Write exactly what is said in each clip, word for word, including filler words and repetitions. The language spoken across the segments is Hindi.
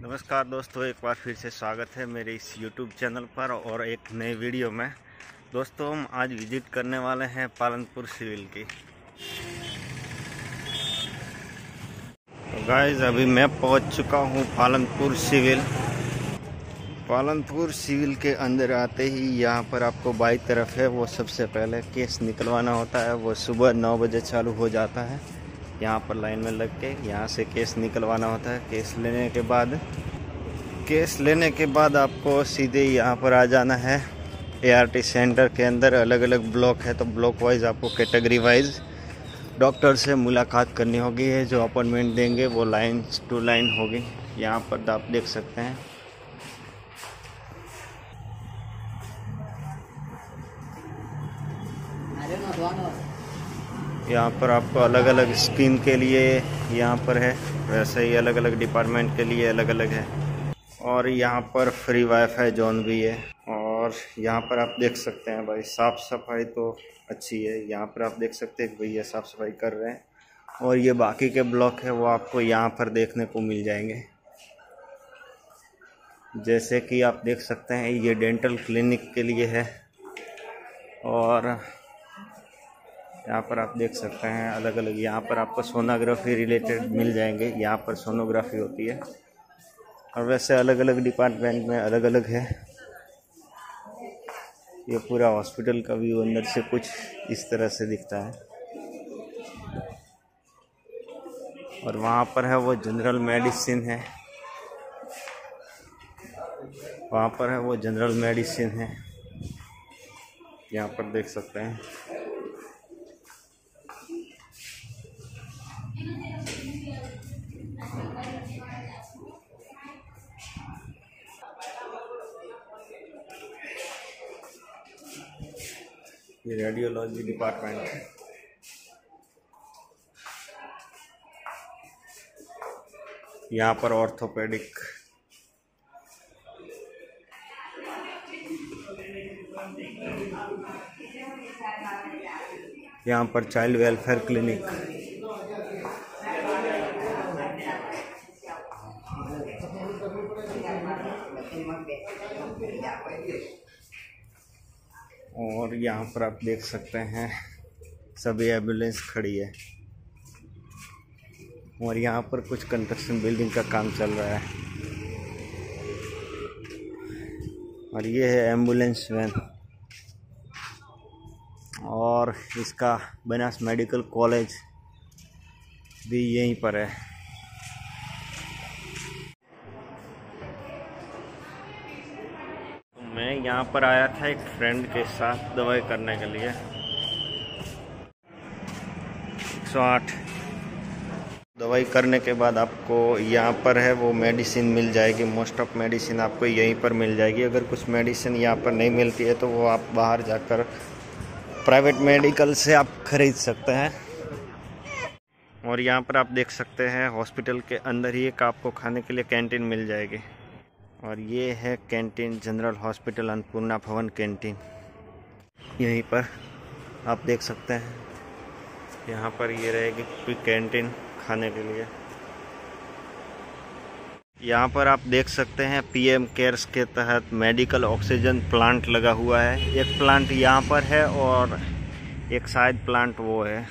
नमस्कार दोस्तों, एक बार फिर से स्वागत है मेरे इस यूट्यूब चैनल पर और एक नई वीडियो में। दोस्तों, हम आज विजिट करने वाले हैं पालनपुर सिविल की। तो गाइस, अभी मैं पहुंच चुका हूं पालनपुर सिविल। पालनपुर सिविल के अंदर आते ही यहां पर आपको बाई तरफ है वो सबसे पहले केस निकलवाना होता है। वो सुबह नौ बजे चालू हो जाता है। यहाँ पर लाइन में लग के यहाँ से केस निकलवाना होता है। केस लेने के बाद केस लेने के बाद आपको सीधे यहाँ पर आ जाना है एआरटी सेंटर के अंदर। अलग अलग ब्लॉक है, तो ब्लॉक वाइज आपको कैटेगरी वाइज डॉक्टर से मुलाकात करनी होगी। है जो अपॉइंटमेंट देंगे वो लाइन टू लाइन होगी। यहाँ पर आप देख सकते हैं यहाँ पर आपको अलग अलग स्कीम के लिए यहाँ पर है, वैसे ही अलग अलग डिपार्टमेंट के लिए अलग अलग है। और यहाँ पर फ्री वाईफाई जोन भी है। और यहाँ पर आप देख सकते हैं भाई, साफ़ सफाई तो अच्छी है। यहाँ पर आप देख सकते हैं भैया साफ़ सफाई कर रहे हैं। और ये बाकी के ब्लॉक है वो आपको यहाँ पर देखने को मिल जाएंगे। जैसे कि आप देख सकते हैं ये डेंटल क्लिनिक के लिए है। और यहाँ पर आप देख सकते हैं अलग अलग, यहाँ पर आपको सोनोग्राफी रिलेटेड मिल जाएंगे। यहाँ पर सोनोग्राफी होती है। और वैसे अलग अलग डिपार्टमेंट में अलग अलग है। ये पूरा हॉस्पिटल का व्यू अंदर से कुछ इस तरह से दिखता है। और वहाँ पर है वो जनरल मेडिसिन है, वहाँ पर है वो जनरल मेडिसिन है। यहाँ पर देख सकते हैं ये रेडियोलॉजी डिपार्टमेंट है। यहाँ पर ऑर्थोपेडिक, यहाँ पर चाइल्ड वेलफेयर क्लिनिक, और यहाँ पर आप देख सकते हैं सभी एम्बुलेंस खड़ी है। और यहाँ पर कुछ कंस्ट्रक्शन बिल्डिंग का काम चल रहा है। और ये है एम्बुलेंस वैन। और इसका बनास मेडिकल कॉलेज भी यहीं पर है। मैं यहाँ पर आया था एक फ्रेंड के साथ दवाई करने के लिए। एक सौ आठ दवाई करने के बाद आपको यहाँ पर है वो मेडिसिन मिल जाएगी। मोस्ट ऑफ मेडिसिन आपको यहीं पर मिल जाएगी। अगर कुछ मेडिसिन यहाँ पर नहीं मिलती है तो वो आप बाहर जाकर प्राइवेट मेडिकल से आप खरीद सकते हैं। और यहाँ पर आप देख सकते हैं हॉस्पिटल के अंदर ही एक आपको खाने के लिए कैंटीन मिल जाएगी। और ये है कैंटीन, जनरल हॉस्पिटल अन्नपूर्णा भवन कैंटीन। यहीं पर आप देख सकते हैं, यहाँ पर ये रहेगी कैंटीन खाने के लिए। यहाँ पर आप देख सकते हैं पीएम केयर्स के तहत मेडिकल ऑक्सीजन प्लांट लगा हुआ है। एक प्लांट यहाँ पर है और एक शायद प्लांट वो है,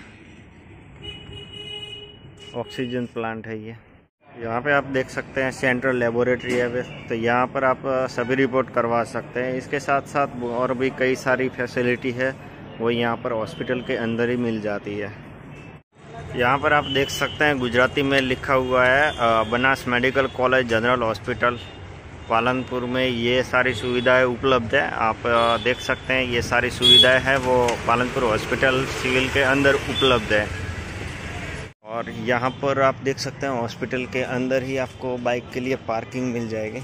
ऑक्सीजन प्लांट है ये। यहाँ पे आप देख सकते हैं सेंट्रल लेबोरेटरी है, तो यहाँ पर आप सभी रिपोर्ट करवा सकते हैं। इसके साथ साथ और भी कई सारी फैसिलिटी है वो यहाँ पर हॉस्पिटल के अंदर ही मिल जाती है। यहाँ पर आप देख सकते हैं गुजराती में लिखा हुआ है Banas medical college general hospital Palanpur में ये सारी सुविधाएं उपलब्ध है। आप देख सकते हैं ये सारी सुविधाएं हैं वो पालनपुर हॉस्पिटल सिविल के अंदर उपलब्ध है। और यहाँ पर आप देख सकते हैं हॉस्पिटल के अंदर ही आपको बाइक के लिए पार्किंग मिल जाएगी।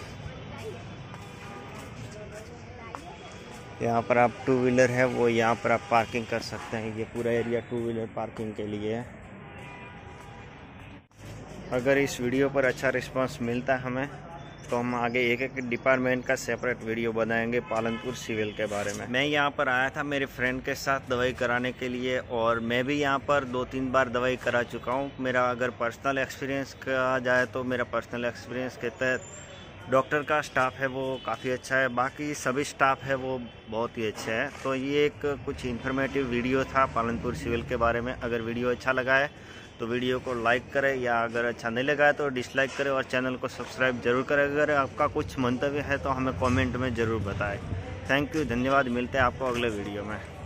यहाँ पर आप टू व्हीलर है वो यहाँ पर आप पार्किंग कर सकते हैं। ये पूरा एरिया टू व्हीलर पार्किंग के लिए है। अगर इस वीडियो पर अच्छा रिस्पांस मिलता है हमें तो हम आगे एक एक डिपार्टमेंट का सेपरेट वीडियो बनाएंगे पालनपुर सिविल के बारे में। मैं यहाँ पर आया था मेरे फ्रेंड के साथ दवाई कराने के लिए, और मैं भी यहाँ पर दो तीन बार दवाई करा चुका हूँ। मेरा अगर पर्सनल एक्सपीरियंस कहा जाए तो मेरा पर्सनल एक्सपीरियंस के तहत डॉक्टर का स्टाफ है वो काफ़ी अच्छा है, बाकी सभी स्टाफ है वो बहुत ही अच्छे हैं। तो ये एक कुछ इन्फॉर्मेटिव वीडियो था पालनपुर सिविल के बारे में। अगर वीडियो अच्छा लगा है तो वीडियो को लाइक करें, या अगर अच्छा नहीं लगा है तो डिसलाइक करें, और चैनल को सब्सक्राइब जरूर करें। अगर आपका कुछ मंतव्य है तो हमें कमेंट में ज़रूर बताएं। थैंक यू, धन्यवाद। मिलते हैं आपको अगले वीडियो में।